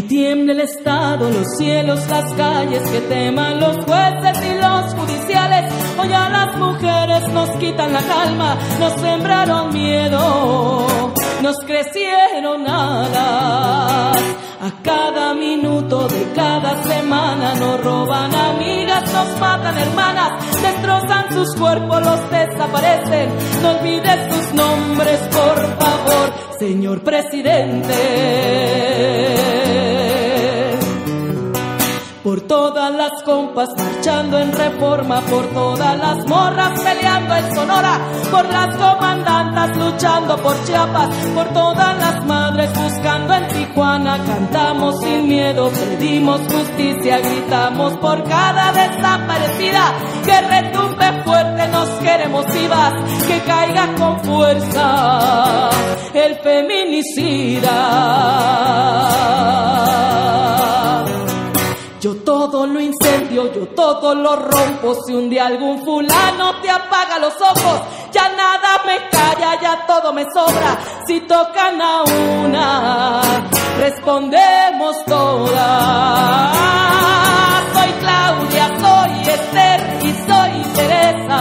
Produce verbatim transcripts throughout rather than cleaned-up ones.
tiemble el Estado, los cielos, las calles, que teman los jueces y los judiciales. Hoy a las mujeres nos quitan la calma, nos sembraron miedo, nos crecieron alas. A cada minuto de cada semana nos roban amigas, nos matan hermanas, destrozan sus cuerpos, los desaparecen. No olvides sus nombres, por favor, señor presidente. Por todas las compas marchando en Reforma, por todas las morras peleando en Sonora, por las comandantas luchando por Chiapas, por todas las madres buscando en Tijuana. Cantamos sin miedo, pedimos justicia, gritamos por cada desaparecida. Que retumbe fuerte, nos queremos vivas, que caiga con fuerza el feminicida. Yo todo lo incendio, yo todo lo rompo. Si un día algún fulano te apaga los ojos, ya nada me calla, ya todo me sobra. Si tocan a una, respondemos todas. Soy Claudia, soy Esther y soy Teresa.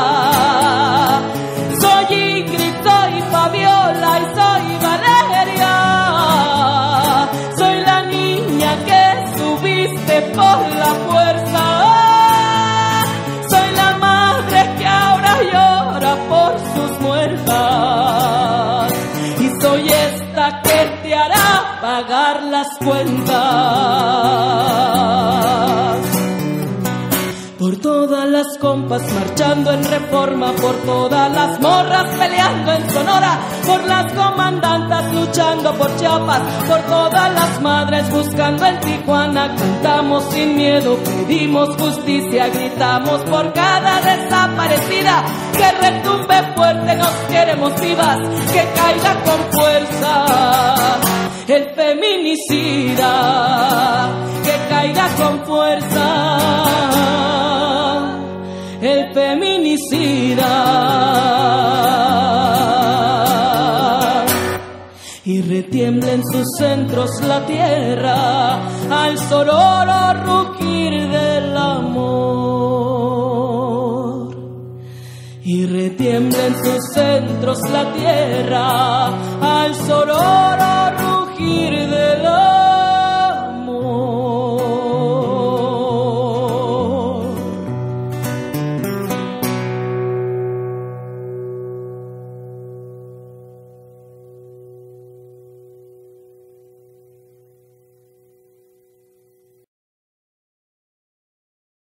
Soy Ingrid, soy Fabiola y soy Valeria. Soy la niña que subiste por la fuerza. Soy la madre que ahora llora por sus muertas. Y soy esta que te hará pagar las cuentas. Por todas las compas marchando en Reforma, por todas las morras peleando en Sonora, por las comandantas luchando por Chiapas, por todas las madres buscando en Tijuana. Cantamos sin miedo, pedimos justicia, gritamos por cada desaparecida. Que retumbe fuerte, nos queremos vivas, que caiga con fuerza el feminicida. Que caiga con fuerza el feminicida. Y retiembla en sus centros la tierra al sonoro rugir del amor. Y retiembla en sus centros la tierra al sonoro